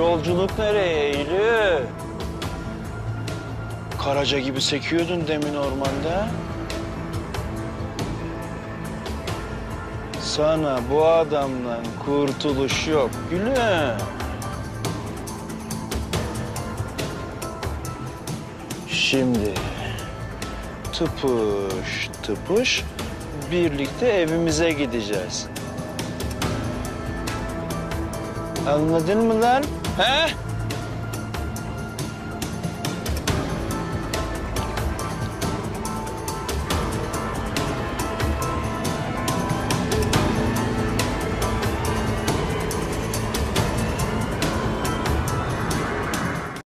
yolculuk nereye Eylül? Karaca gibi sekiyordun demin ormanda. Sana bu adamdan kurtuluş yok gülüm. Şimdi tıpış tıpış birlikte evimize gideceğiz. Anladın mı lan? He?